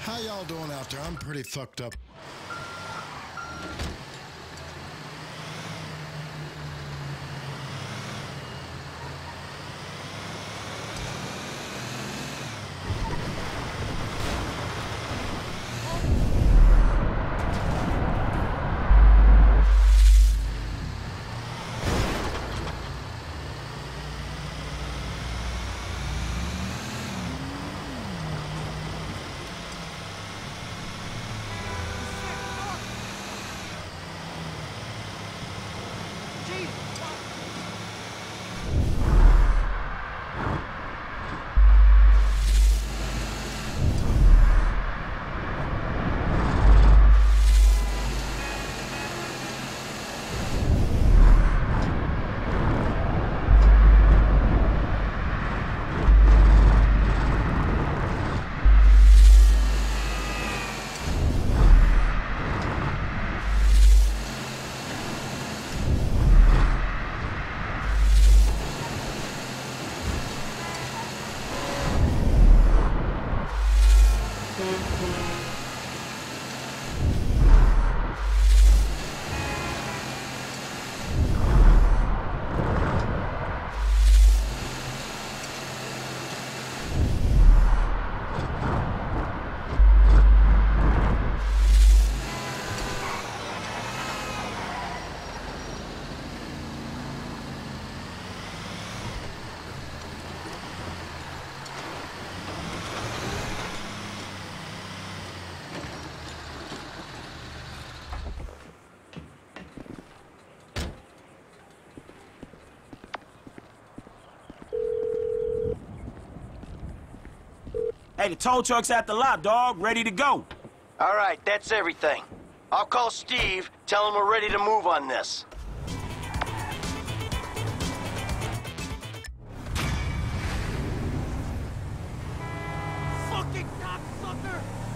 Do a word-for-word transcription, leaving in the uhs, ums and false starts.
How y'all doing out there? I'm pretty fucked up. Hey, the tow truck's at the lot, dog. Ready to go. All right, that's everything. I'll call Steve, tell him we're ready to move on this. Fucking cocksucker!